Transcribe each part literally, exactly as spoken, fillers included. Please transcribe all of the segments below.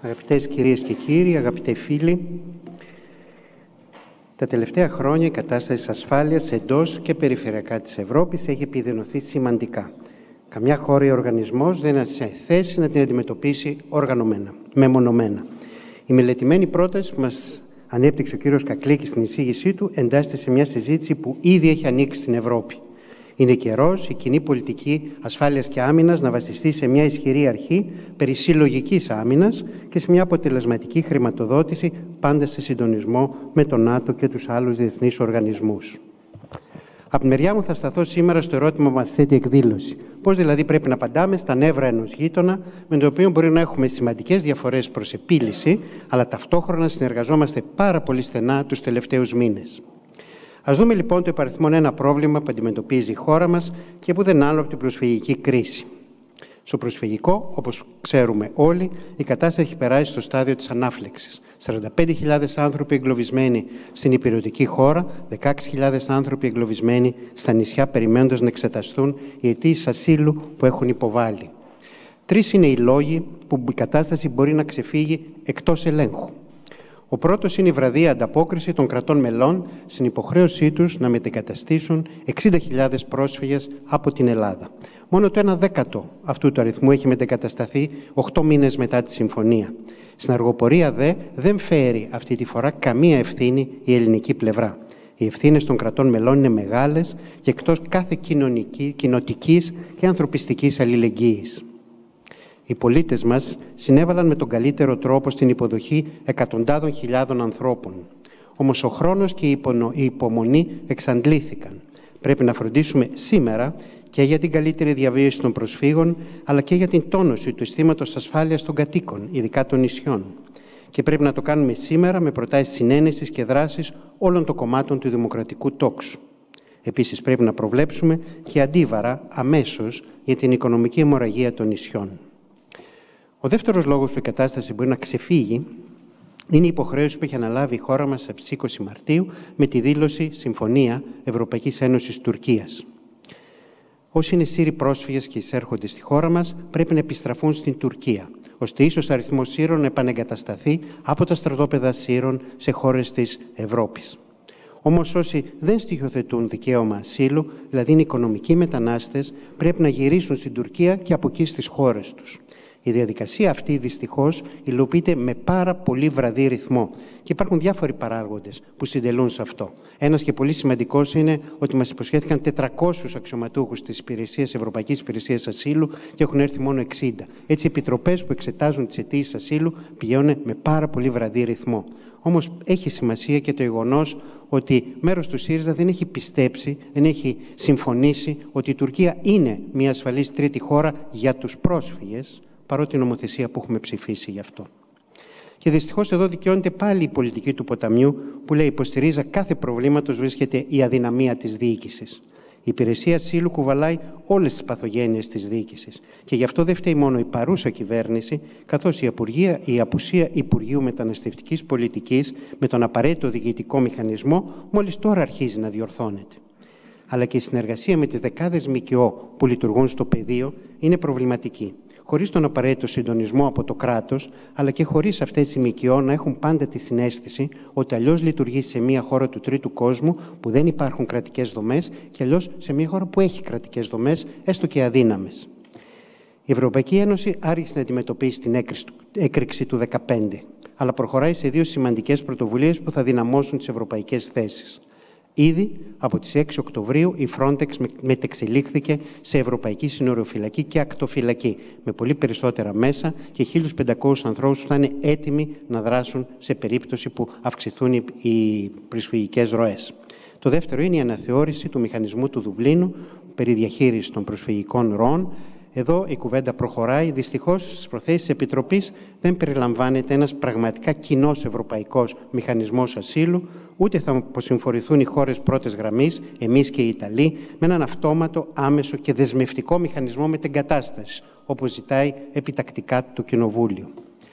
Αγαπητές κυρίες και κύριοι, αγαπητοί φίλοι, τα τελευταία χρόνια η κατάσταση ασφάλειας εντός και περιφερειακά της Ευρώπης έχει επιδεινωθεί σημαντικά. Καμιά χώρα ή οργανισμός δεν είναι σε θέση να την αντιμετωπίσει οργανωμένα, μεμονωμένα. Η μελετημένη πρόταση που μας ανέπτυξε ο κύριος Κακλίκης στην εισήγησή του εντάσσεται σε μια συζήτηση που ήδη έχει ανοίξει στην Ευρώπη. Είναι καιρός η κοινή πολιτική ασφάλειας και άμυνας να βασιστεί σε μια ισχυρή αρχή περί συλλογικής άμυνας και σε μια αποτελεσματική χρηματοδότηση, πάντα σε συντονισμό με τον ΝΑΤΟ και τους άλλους διεθνείς οργανισμούς. Από τη μεριά μου θα σταθώ σήμερα στο ερώτημα που μας θέτει η εκδήλωση. Πώς δηλαδή πρέπει να απαντάμε στα νεύρα ενός γείτονα, με τον οποίο μπορεί να έχουμε σημαντικές διαφορές προς επίλυση, αλλά ταυτόχρονα συνεργαζόμαστε πάρα πολύ στενά τους τελευταίους μήνες. Ας δούμε λοιπόν το υπαριθμόν ένα πρόβλημα που αντιμετωπίζει η χώρα μας και που δεν είναι άλλο από την προσφυγική κρίση. Στο προσφυγικό, όπως ξέρουμε όλοι, η κατάσταση έχει περάσει στο στάδιο της ανάφλεξης. σαράντα πέντε χιλιάδες άνθρωποι εγκλωβισμένοι στην υπηρετική χώρα, δεκαέξι χιλιάδες άνθρωποι εγκλωβισμένοι στα νησιά, περιμένοντας να εξεταστούν οι αιτήσεις ασύλου που έχουν υποβάλει. Τρεις είναι οι λόγοι που η κατάσταση μπορεί να ξεφύγει εκτός ελέγχου. Ο πρώτος είναι η βραδία ανταπόκριση των κρατών μελών στην υποχρέωσή τους να μετεγκαταστήσουν εξήντα χιλιάδες πρόσφυγες από την Ελλάδα. Μόνο το ένα δέκατο αυτού του αριθμού έχει μετεγκατασταθεί οκτώ μήνες μετά τη συμφωνία. Στην αργοπορία δε δεν φέρει αυτή τη φορά καμία ευθύνη η ελληνική πλευρά. Οι ευθύνες των κρατών μελών είναι μεγάλες και εκτός κάθε κοινοτικής και ανθρωπιστικής αλληλεγγύης. Οι πολίτες μας συνέβαλαν με τον καλύτερο τρόπο στην υποδοχή εκατοντάδων χιλιάδων ανθρώπων. Όμως ο χρόνος και η υπομονή εξαντλήθηκαν. Πρέπει να φροντίσουμε σήμερα και για την καλύτερη διαβίωση των προσφύγων, αλλά και για την τόνωση του αισθήματος ασφάλειας των κατοίκων, ειδικά των νησιών. Και πρέπει να το κάνουμε σήμερα με προτάσεις συνένεσης και δράσης όλων των κομμάτων του δημοκρατικού τόξου. Επίσης πρέπει να προβλέψουμε και αντίβαρα αμέσως για την οικονομική αιμορραγία των νησιών. Ο δεύτερος λόγος που η κατάσταση μπορεί να ξεφύγει είναι η υποχρέωση που έχει αναλάβει η χώρα μας από τις είκοσι Μαρτίου με τη δήλωση Συμφωνία Ευρωπαϊκής Ένωσης Τουρκίας. Όσοι είναι Σύριοι πρόσφυγες και εισέρχονται στη χώρα μας πρέπει να επιστραφούν στην Τουρκία, ώστε ίσως αριθμός Σύρων να επανεγκατασταθεί από τα στρατόπεδα Σύρων σε χώρες της Ευρώπης. Όμως όσοι δεν στοιχειοθετούν δικαίωμα ασύλου, δηλαδή είναι οικονομικοί μετανάστες, πρέπει να γυρίσουν στην Τουρκία και από εκεί στις χώρες τους. Η διαδικασία αυτή δυστυχώς υλοποιείται με πάρα πολύ βραδύ ρυθμό και υπάρχουν διάφοροι παράγοντες που συντελούν σε αυτό. Ένας και πολύ σημαντικός είναι ότι μας υποσχέθηκαν τετρακόσιους αξιωματούχους της υπηρεσίας, Ευρωπαϊκής Υπηρεσίας Ασύλου και έχουν έρθει μόνο εξήντα. Έτσι, οι επιτροπές που εξετάζουν τις αιτήσεις ασύλου πηγαίνουν με πάρα πολύ βραδύ ρυθμό. Όμως έχει σημασία και το γεγονός ότι μέρος του ΣΥΡΙΖΑ δεν έχει πιστέψει, δεν έχει συμφωνήσει ότι η Τουρκία είναι μια ασφαλής τρίτη χώρα για τους πρόσφυγες, παρότι η νομοθεσία που έχουμε ψηφίσει γι' αυτό. Και δυστυχώς εδώ δικαιώνεται πάλι η πολιτική του ποταμιού που λέει υποστηρίζα κάθε προβλήματος βρίσκεται η αδυναμία της διοίκησης. Η υπηρεσία ασύλου κουβαλάει όλες τις παθογένειες της διοίκησης και γι' αυτό δεν φταίει μόνο η παρούσα κυβέρνηση, καθώς η, απουργία, η απουσία Υπουργείου Μεταναστευτικής Πολιτικής με τον απαραίτητο διοικητικό μηχανισμό μόλις τώρα αρχίζει να διορθώνεται. Αλλά και η συνεργασία με τις δεκάδες ΜΚΟ που λειτουργούν στο πεδίο είναι προβληματική. Χωρίς τον απαραίτητο συντονισμό από το κράτος, αλλά και χωρίς αυτές οι ΜΚΟ να έχουν πάντα τη συναίσθηση ότι αλλιώς λειτουργεί σε μια χώρα του τρίτου κόσμου που δεν υπάρχουν κρατικές δομές και αλλιώς σε μια χώρα που έχει κρατικές δομές, έστω και αδύναμες. Η Ευρωπαϊκή Ένωση άρχισε να αντιμετωπίσει την έκρηξη του δύο χιλιάδες δεκαπέντε, αλλά προχωράει σε δύο σημαντικές πρωτοβουλίες που θα δυναμώσουν τις ευρωπαϊκές θέσεις. Ήδη από τις έξι Οκτωβρίου η Frontex μετεξελίχθηκε σε Ευρωπαϊκή Συνοριοφυλακή και Ακτοφυλακή με πολύ περισσότερα μέσα και χίλιους πεντακόσιους ανθρώπους που θα είναι έτοιμοι να δράσουν σε περίπτωση που αυξηθούν οι προσφυγικές ροές. Το δεύτερο είναι η αναθεώρηση του μηχανισμού του Δουβλίνου περί διαχείρισης των προσφυγικών ροών. Εδώ η κουβέντα προχωράει. Δυστυχώς στις προθέσεις της Επιτροπής δεν περιλαμβάνεται ένας πραγματικά κοινός ευρωπαϊκός μηχανισμός ασύλου, ούτε θα αποσυμφορηθούν οι χώρες πρώτης γραμμής, εμείς και οι Ιταλοί, με έναν αυτόματο, άμεσο και δεσμευτικό μηχανισμό μετεγκατάστασης, όπως ζητάει επιτακτικά το Κοινοβούλιο.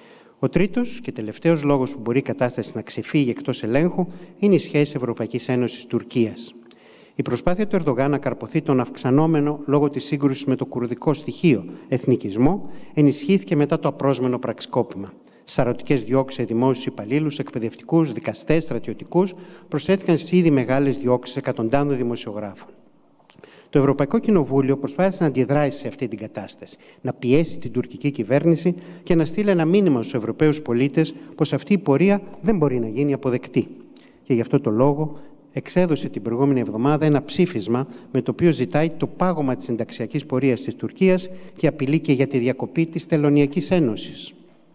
Ο τρίτος και τελευταίος λόγος που μπορεί η κατάσταση να ξεφύγει εκτός ελέγχου είναι η σχέση Ευρωπαϊκής Ένωσης-Τουρκίας. Η προσπάθεια του Ερντογάν να καρποθεί τον αυξανόμενο λόγω της σύγκρουσης με το κουρδικό στοιχείο εθνικισμό ενισχύθηκε μετά το απρόσμενο πραξικόπημα. Σαρωτικές διώξεις σε δημόσιους υπαλλήλους, εκπαιδευτικούς, δικαστές, στρατιωτικούς, προσθέθηκαν στις ήδη μεγάλες διώξεις εκατοντάδων δημοσιογράφων. Το Ευρωπαϊκό Κοινοβούλιο προσπάθησε να αντιδράσει σε αυτή την κατάσταση, να πιέσει την τουρκική κυβέρνηση και να στείλει ένα μήνυμα στους Ευρωπαίους πολίτες πως αυτή η πορεία δεν μπορεί να γίνει αποδεκτή. Και γι' αυτό το λόγο εξέδωσε την προηγούμενη εβδομάδα ένα ψήφισμα με το οποίο ζητάει το πάγωμα της συνταξιακής πορείας της Τουρκίας και απειλεί και για τη διακοπή της Τελωνειακής Ένωσης.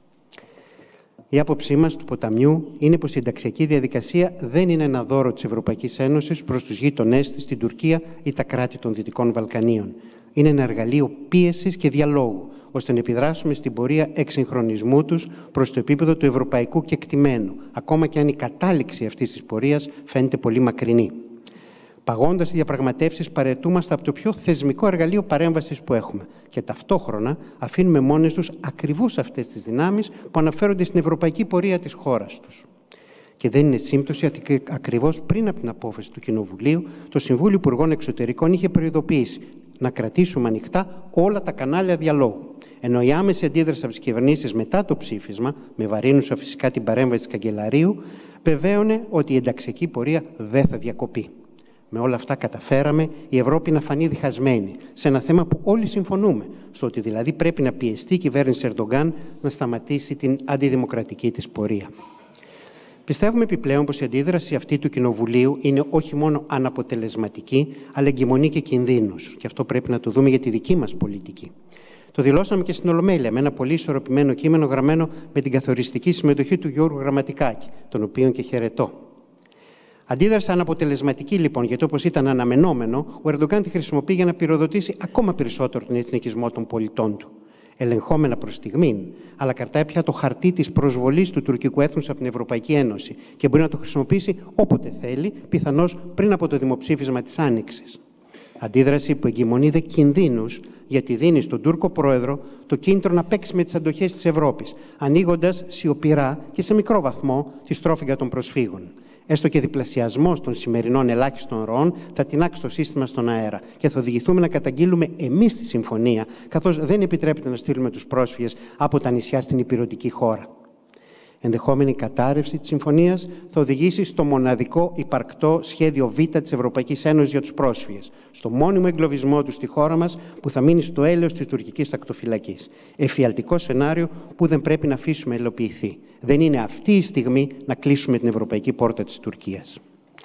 Η άποψή μας του ποταμιού είναι πως η ενταξιακή διαδικασία δεν είναι ένα δώρο της Ευρωπαϊκής Ένωσης προς τους γείτονές της, την Τουρκία ή τα κράτη των Δυτικών Βαλκανίων. Είναι ένα εργαλείο πίεσης και διαλόγου, ώστε να επιδράσουμε στην πορεία εξυγχρονισμού τους προς το επίπεδο του ευρωπαϊκού κεκτημένου, ακόμα και αν η κατάληξη αυτής της πορείας φαίνεται πολύ μακρινή. Παγώντας τις διαπραγματεύσεις, παραιτούμαστε από το πιο θεσμικό εργαλείο παρέμβασης που έχουμε και ταυτόχρονα αφήνουμε μόνες τους ακριβώς αυτές τις δυνάμεις που αναφέρονται στην ευρωπαϊκή πορεία της χώρας τους. Και δεν είναι σύμπτωση ότι ακριβώς πριν από την απόφαση του Κοινοβουλίου, το Συμβούλιο Υπουργών Εξωτερικών είχε προειδοποιήσει να κρατήσουμε ανοιχτά όλα τα κανάλια διαλόγου. Ενώ η άμεση αντίδραση από τις κυβερνήσεις μετά το ψήφισμα, με βαρύνουσα φυσικά την παρέμβαση της Καγκελαρίου, βεβαίωνε ότι η ενταξιακή πορεία δεν θα διακοπεί. Με όλα αυτά καταφέραμε η Ευρώπη να φανεί διχασμένη σε ένα θέμα που όλοι συμφωνούμε, στο ότι δηλαδή πρέπει να πιεστεί η κυβέρνηση Ερντογκάν να σταματήσει την αντιδημοκρατική της πορεία. Πιστεύουμε επιπλέον πως η αντίδραση αυτή του Κοινοβουλίου είναι όχι μόνο αναποτελεσματική, αλλά εγκυμονεί και κινδύνους. Και αυτό πρέπει να το δούμε για τη δική μας πολιτική. Το δηλώσαμε και στην Ολομέλεια με ένα πολύ ισορροπημένο κείμενο γραμμένο με την καθοριστική συμμετοχή του Γιώργου Γραμματικάκη, τον οποίον και χαιρετώ. Αντίδραση αναποτελεσματική λοιπόν, γιατί όπως ήταν αναμενόμενο, ο Ερντογκάν τη χρησιμοποιεί για να πυροδοτήσει ακόμα περισσότερο τον εθνικισμό των πολιτών του. Ελεγχόμενα προς στιγμήν, αλλά κρατάει πια το χαρτί της προσβολής του τουρκικού έθνους από την Ευρωπαϊκή Ένωση και μπορεί να το χρησιμοποιήσει όποτε θέλει, πιθανώς πριν από το δημοψήφισμα της Άνοιξης. Αντίδραση που εγκυμονεί δε κινδύνους, γιατί δίνει στον Τούρκο πρόεδρο το κίνητρο να παίξει με τις αντοχές της Ευρώπης, ανοίγοντας σιωπηρά και σε μικρό βαθμό τη στρόφιγγα των προσφύγων. Έστω και διπλασιασμός των σημερινών ελάχιστων ροών θα τεινάξει το σύστημα στον αέρα και θα οδηγηθούμε να καταγγείλουμε εμείς τη συμφωνία, καθώς δεν επιτρέπεται να στείλουμε τους πρόσφυγες από τα νησιά στην ηπειρωτική χώρα. Ενδεχόμενη κατάρρευση της συμφωνίας θα οδηγήσει στο μοναδικό υπαρκτό σχέδιο Β της Ευρωπαϊκής Ένωσης για τους πρόσφυγες, στο μόνιμο εγκλωβισμό τους στη χώρα μας που θα μείνει στο έλεος της τουρκικής ακτοφυλακής. Εφιαλτικό σενάριο που δεν πρέπει να αφήσουμε υλοποιηθεί. Δεν είναι αυτή η στιγμή να κλείσουμε την ευρωπαϊκή πόρτα της Τουρκίας.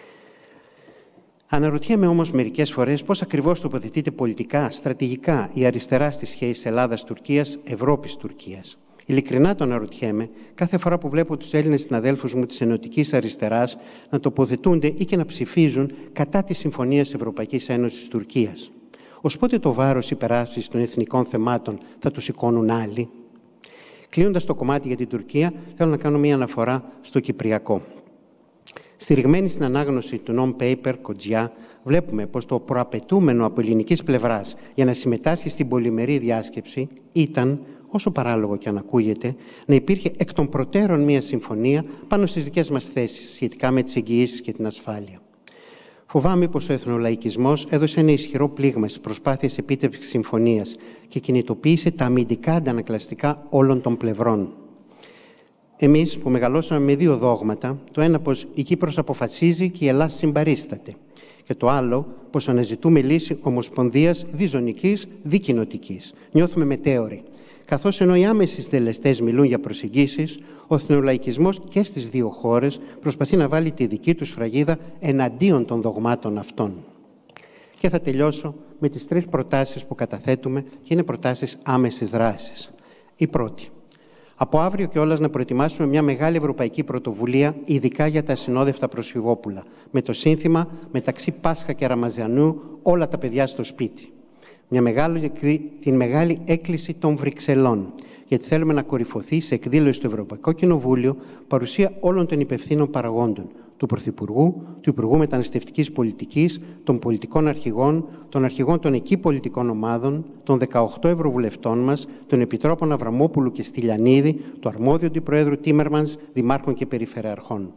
Αναρωτιέμαι όμως μερικές φορές πώς ακριβώς τοποθετείται πολιτικά, στρατηγικά η αριστερά στις σχέσεις Ελλάδας-Τουρκίας, Ευρώπης-Τουρκίας. Ειλικρινά το αναρωτιέμαι κάθε φορά που βλέπω τους Έλληνες συναδέλφους μου της ενωτικής αριστεράς να τοποθετούνται ή και να ψηφίζουν κατά τη Συμφωνία της Ευρωπαϊκής Ένωσης Τουρκίας. Ως πότε το βάρος υπεράσπισης των εθνικών θεμάτων θα το σηκώνουν άλλοι. Κλείνοντας το κομμάτι για την Τουρκία, θέλω να κάνω μία αναφορά στο Κυπριακό. Στηριγμένη στην ανάγνωση του non-paper Κοτζιά, βλέπουμε πως το προαπαιτούμενο από ελληνικής πλευράς για να συμμετάσχει στην πολυμερή διάσκεψη ήταν, όσο παράλογο και αν ακούγεται, να υπήρχε εκ των προτέρων μία συμφωνία πάνω στις δικές μας θέσεις σχετικά με τις εγγυήσεις και την ασφάλεια. Φοβάμαι πως ο εθνολαϊκισμός έδωσε ένα ισχυρό πλήγμα στις προσπάθειες επίτευξης συμφωνίας και κινητοποίησε τα αμυντικά αντανακλαστικά όλων των πλευρών. Εμείς που μεγαλώσαμε με δύο δόγματα, το ένα πως η Κύπρος αποφασίζει και η Ελλάδα συμπαρίσταται, και το άλλο πως αναζητούμε λύση ομοσπονδίας διζωνικής, δικοινοτικής. Νιώθουμε μετέωροι. Καθώς ενώ οι άμεσοι συντελεστές μιλούν για προσεγγίσεις, ο εθνολαϊκισμός και στις δύο χώρες προσπαθεί να βάλει τη δική του σφραγίδα εναντίον των δογμάτων αυτών. Και θα τελειώσω με τις τρεις προτάσεις που καταθέτουμε και είναι προτάσεις άμεσης δράσης. Η πρώτη. Από αύριο κιόλας να προετοιμάσουμε μια μεγάλη ευρωπαϊκή πρωτοβουλία, ειδικά για τα ασυνόδευτα προσφυγόπουλα, με το σύνθημα «Μεταξύ Πάσχα και Ραμαζανού, όλα τα παιδιά στο σπίτι». Μια μεγάλη, την μεγάλη έκκληση των Βρυξελών, γιατί θέλουμε να κορυφωθεί σε εκδήλωση στο Ευρωπαϊκό Κοινοβούλιο παρουσία όλων των υπευθύνων παραγόντων, του Πρωθυπουργού, του Υπουργού Μεταναστευτικής Πολιτικής, των πολιτικών αρχηγών, των αρχηγών των εκεί πολιτικών ομάδων, των δεκαοκτώ ευρωβουλευτών μας, των Επιτρόπων Αβραμόπουλου και Στυλιανίδη, του αρμόδιου αντιπροέδρου Τίμερμανς, δημάρχων και περιφερειαρχών.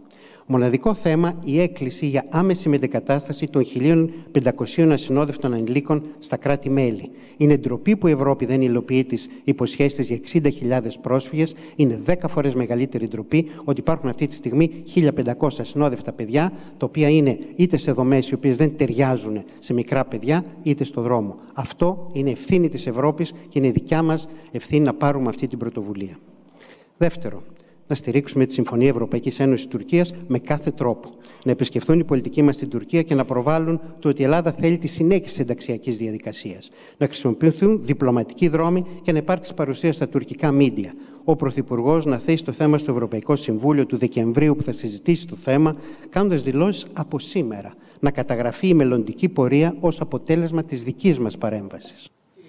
Μοναδικό θέμα η έκκληση για άμεση μετεγκατάσταση των χίλια πεντακοσίων ασυνόδευτων ανηλίκων στα κράτη-μέλη. Είναι ντροπή που η Ευρώπη δεν υλοποιεί τις υποσχέσεις για εξήντα χιλιάδες πρόσφυγες. Είναι δέκα φορές μεγαλύτερη ντροπή ότι υπάρχουν αυτή τη στιγμή χίλια πεντακόσια ασυνόδευτα παιδιά, τα οποία είναι είτε σε δομές οι οποίες δεν ταιριάζουν σε μικρά παιδιά, είτε στο δρόμο. Αυτό είναι ευθύνη της Ευρώπης και είναι δικιά μας ευθύνη να πάρουμε αυτή την πρωτοβουλία. Δεύτερο, να στηρίξουμε τη Συμφωνία Ευρωπαϊκής Ένωσης Τουρκίας με κάθε τρόπο. Να επισκεφθούν οι πολιτικοί μας στην Τουρκία και να προβάλλουν το ότι η Ελλάδα θέλει τη συνέχιση της ενταξιακής διαδικασίας. Να χρησιμοποιηθούν διπλωματικοί δρόμοι και να υπάρξει παρουσία στα τουρκικά μίντια. Ο Πρωθυπουργός να θέσει το θέμα στο Ευρωπαϊκό Συμβούλιο του Δεκεμβρίου που θα συζητήσει το θέμα, κάνοντας δηλώσεις από σήμερα. Να καταγραφεί η μελλοντική πορεία ως αποτέλεσμα της δικής μας παρέμβασης.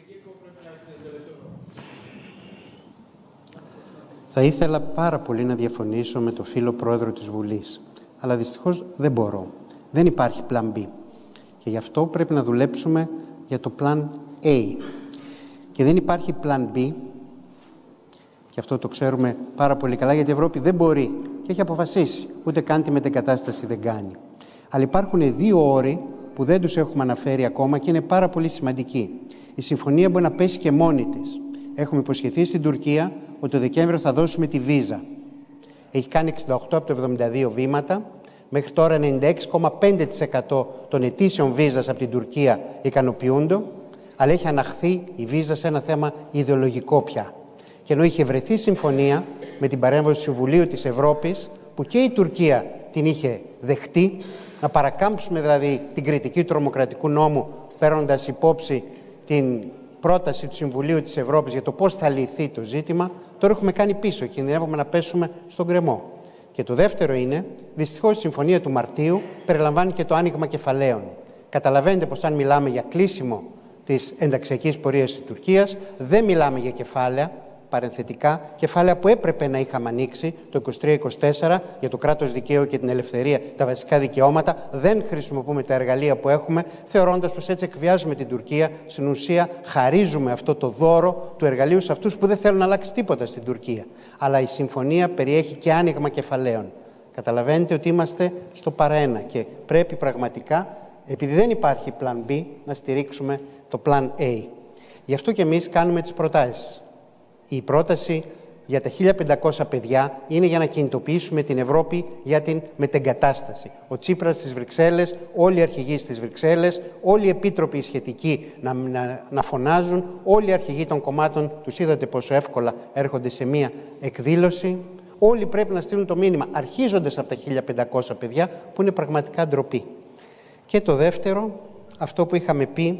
Θα ήθελα πάρα πολύ να διαφωνήσω με τον φίλο πρόεδρο της Βουλής, αλλά δυστυχώς δεν μπορώ. Δεν υπάρχει πλάν B. Και γι' αυτό πρέπει να δουλέψουμε για το πλάν A. Και δεν υπάρχει πλάν B, και αυτό το ξέρουμε πάρα πολύ καλά, γιατί η Ευρώπη δεν μπορεί και έχει αποφασίσει, ούτε καν τη μετεγκατάσταση δεν κάνει. Αλλά υπάρχουν δύο όροι που δεν τους έχουμε αναφέρει ακόμα και είναι πάρα πολύ σημαντικοί. Η συμφωνία μπορεί να πέσει και μόνη της. Έχουμε υποσχεθεί στην Τουρκία ότι το Δεκέμβριο θα δώσουμε τη βίζα. Έχει κάνει εξήντα οκτώ από το εβδομήντα δύο βήματα. Μέχρι τώρα ενενήντα έξι κόμμα πέντε τοις εκατό των αιτήσεων βίζας από την Τουρκία ικανοποιούνται, αλλά έχει αναχθεί η βίζα σε ένα θέμα ιδεολογικό πια. Και ενώ είχε βρεθεί συμφωνία με την παρέμβαση του Συμβουλίου της Ευρώπης, που και η Τουρκία την είχε δεχτεί, να παρακάμψουμε δηλαδή την κριτική του τρομοκρατικού νόμου, παίρνοντας υπόψη την πρόταση του Συμβουλίου της Ευρώπης για το πώς θα λυθεί το ζήτημα, τώρα έχουμε κάνει πίσω και κινδυνεύουμε να πέσουμε στον γκρεμό. Και το δεύτερο είναι, δυστυχώς η συμφωνία του Μαρτίου περιλαμβάνει και το άνοιγμα κεφαλαίων. Καταλαβαίνετε πως αν μιλάμε για κλείσιμο της ενταξιακής πορείας της Τουρκίας, δεν μιλάμε για κεφάλαια, παρενθετικά, κεφάλαια που έπρεπε να είχαμε ανοίξει το είκοσι τρία είκοσι τέσσερα για το κράτος δικαίου και την ελευθερία, τα βασικά δικαιώματα. Δεν χρησιμοποιούμε τα εργαλεία που έχουμε, θεωρώντας πως έτσι εκβιάζουμε την Τουρκία. Στην ουσία, χαρίζουμε αυτό το δώρο του εργαλείου σε αυτούς που δεν θέλουν να αλλάξει τίποτα στην Τουρκία. Αλλά η συμφωνία περιέχει και άνοιγμα κεφαλαίων. Καταλαβαίνετε ότι είμαστε στο παραένα και πρέπει πραγματικά, επειδή δεν υπάρχει πλάν B, να στηρίξουμε το πλάν A. Γι' αυτό και εμείς κάνουμε τις προτάσεις. Η πρόταση για τα χίλια πεντακόσια παιδιά είναι για να κινητοποιήσουμε την Ευρώπη για την μετεγκατάσταση. Ο Τσίπρας στις Βρυξέλλες, όλοι οι αρχηγοί στις Βρυξέλλες, όλοι οι επίτροποι σχετικοί να, να, να φωνάζουν, όλοι οι αρχηγοί των κομμάτων, τους είδατε πόσο εύκολα έρχονται σε μία εκδήλωση. Όλοι πρέπει να στείλουν το μήνυμα, αρχίζοντας από τα χίλια πεντακόσια παιδιά, που είναι πραγματικά ντροπή. Και το δεύτερο, αυτό που είχαμε πει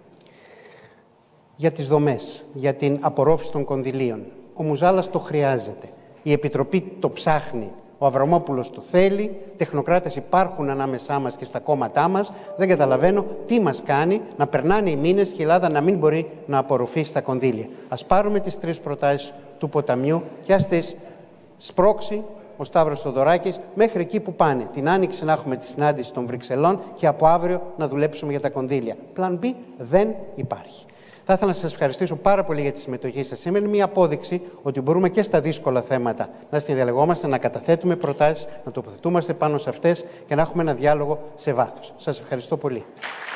για τις δομές, για την απορρόφηση των κονδυλίων. Ο Μουζάλας το χρειάζεται. Η Επιτροπή το ψάχνει. Ο Αβραμόπουλος το θέλει. Τεχνοκράτες υπάρχουν ανάμεσά μας και στα κόμματά μας. Δεν καταλαβαίνω τι μας κάνει να περνάνε οι μήνες και η Ελλάδα να μην μπορεί να απορροφήσει τα κονδύλια. Ας πάρουμε τις τρεις προτάσεις του ποταμιού και ας τις σπρώξει ο Σταύρος Θοδωράκης μέχρι εκεί που πάνε. Την Άνοιξη να έχουμε τη συνάντηση των Βρυξελών και από αύριο να δουλέψουμε για τα κονδύλια. Πλαν B δεν υπάρχει. Θα ήθελα να σας ευχαριστήσω πάρα πολύ για τη συμμετοχή σας. Σήμερα είναι μια απόδειξη ότι μπορούμε και στα δύσκολα θέματα να συνδιαλεγόμαστε, να καταθέτουμε προτάσεις, να τοποθετούμαστε πάνω σε αυτές και να έχουμε ένα διάλογο σε βάθος. Σας ευχαριστώ πολύ.